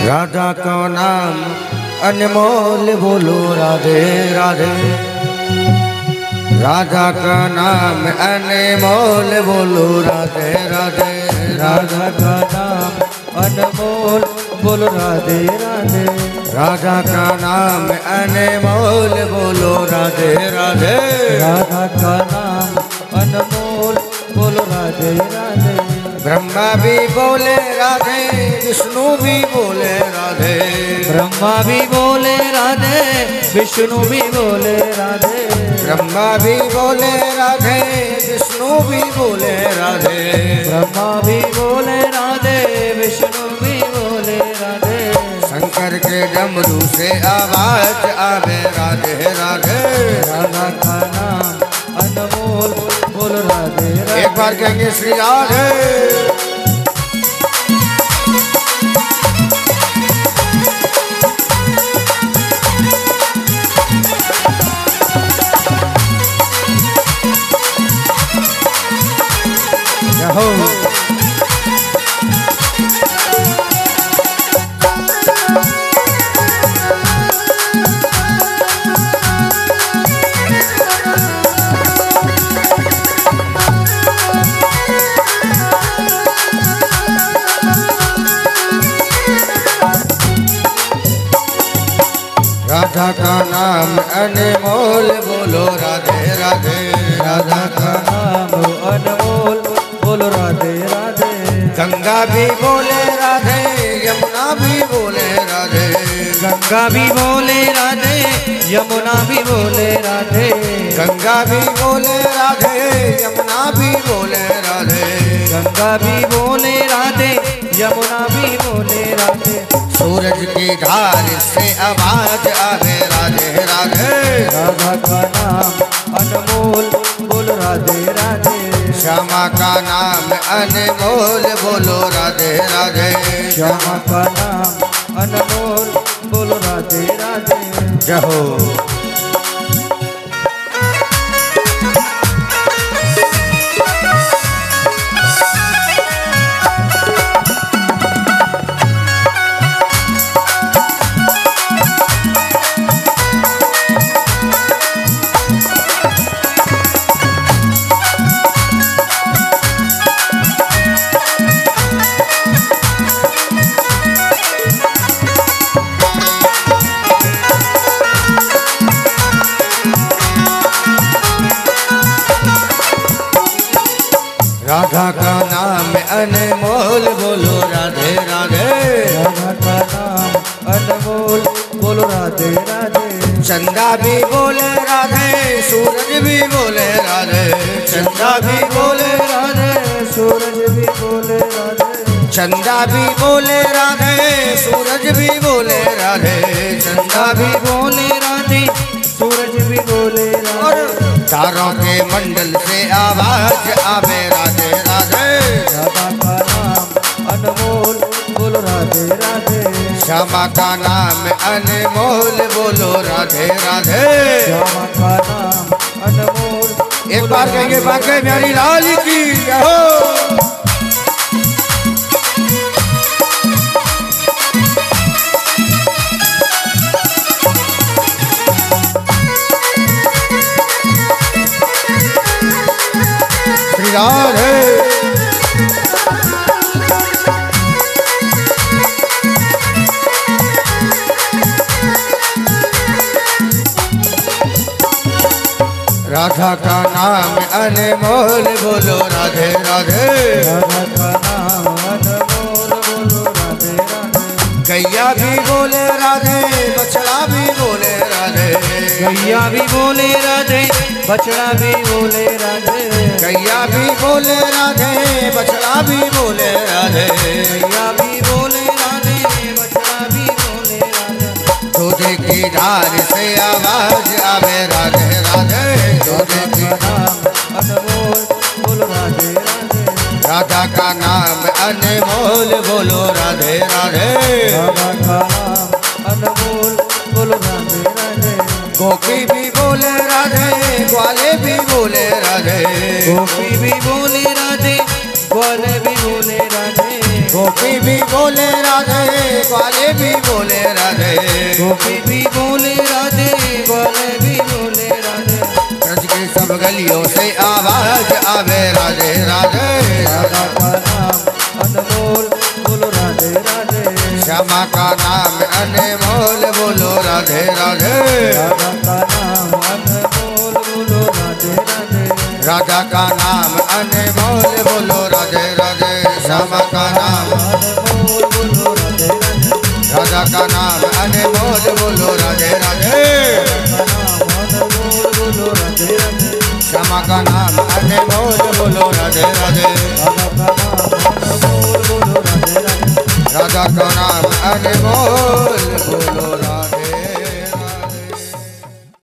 राधा का नाम अनमोल बोलो राधे राधे। राधा का नाम अनमोल बोलो राधे राधे। राधा का नाम अनमोल बोलो राधे राधे। राधा का नाम अनमोल बोलो राधे राधे। राधा का नाम अनमोल बोलो राधे राधे। ब्रह्मा भी बोले राधे, विष्णु भी बोले राधे। ब्रह्मा भी बोले राधे, विष्णु भी बोले राधे। ब्रह्मा भी बोले राधे, विष्णु भी बोले राधे। ब्रह्मा भी बोले राधे, विष्णु भी बोले राधे। शंकर के डमरू से आवाज आवे राधे राधे। राधा का नाम अनमोल बोलो राधे राधे। एक बार कहेंगे श्री राधे। राधा का नाम अनमोल बोलो राधे राधे। राधा का नाम अनमोल बोलो राधे राधे। गंगा भी बोले राधे, यमुना भी बोले राधे। गंगा भी बोले राधे, यमुना भी बोले राधे। गंगा भी बोले राधे, यमुना भी बोले राधे। गंगा भी बोले राधे, यमुना भी बोले राधे। सूरज की धार से आवाज आवे राधे राधे। राधा का नाम अनमोल बोलो राधे राधे। श्यामा का नाम अनमोल बोलो राधे राधे। श्यामा का नाम अनमोल बोलो राधे राधे। जहो राधा का नाम अनमोल बोलो राधे राधे। राधा का नाम अनमोल बोलो राधे राधे। चंदा भी बोले राधे, सूरज भी बोले राधे। चंदा भी बोले राधे, सूरज भी बोले राधे। चंदा भी बोले राधे, सूरज भी बोले राधे। चंदा भी बोले राधे, सूरज भी बोले राधे। तारों के मंडल से आवाज आवे राधे राधे। राधा का नाम अनमोल बोलो राधे राधे। श्यामा का नाम अनमोल बोलो राधे राधे। श्यामा का नाम अनमोल। एक बार कहेंगे बांके बिहारी लाल की जय हो। श्री राधे। राधा का नाम अनमोल बोलो राधे राधे। राधा का नाम अनमोल बोलो राधे राधे। गैया भी बोले राधे, बछड़ा भी बोले राधे। गैया भी बोले राधे, बछड़ा भी बोले राधे। गैया भी बोले राधे, बछड़ा भी बोले राधे। गैया भी बोले राधे, बछड़ा भी बोले राधे। दूध की धार से आवाज आवे राधे राधे। दूध की नाम अनमोल बोलो राधे राधे। राधा का नाम अनमोल बोलो राधे राधे। राधा का नाम अनमोल बोलो राधे राधे। गोपी भी बोले राधे, ग्वाले भी बोले राधे। गोपी भी बोले राधे, ग्वाले भी बोले राधे। गोपी भी बोले राधे, ग्वाले भी राधे गोपी भी बोले राधे ग्वाल भी बोले राधे ब्रज के सब गलियों से आवाज आवे राधे राधे राधा का नाम अनमोल बोलो राधे राधे श्यामा का नाम अनमोल बोलो राधे राधे राधा का नाम अनमोल बोलो राधे राधे राधा का नाम अनमोल बोलो राधे राधे श्यामा का नाम अनमोल बोलो राधे राधे राधा का नाम अनमोल बोलो राधे राधे अनमोल बोलो राधे राधे श्यामा का नाम अनमोल बोलो राधे राधे राधा का नाम अनमोल बोलो राधे राधे राधा का नाम अनमोल बोलो